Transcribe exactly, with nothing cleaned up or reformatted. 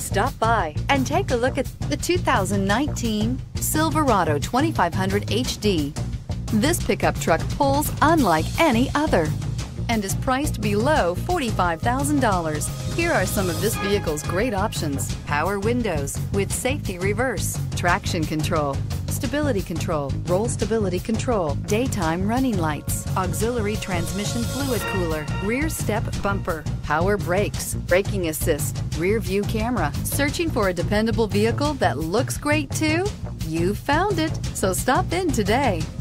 Stop by and take a look at the two thousand nineteen Silverado twenty-five hundred H D. This pickup truck pulls unlike any other and is priced below forty-five thousand dollars. Here are some of this vehicle's great options: power windows with safety reverse, traction control, stability control, roll stability control, daytime running lights, auxiliary transmission fluid cooler, rear step bumper, power brakes, braking assist, rear view camera. Searching for a dependable vehicle that looks great too? You found it, so stop in today.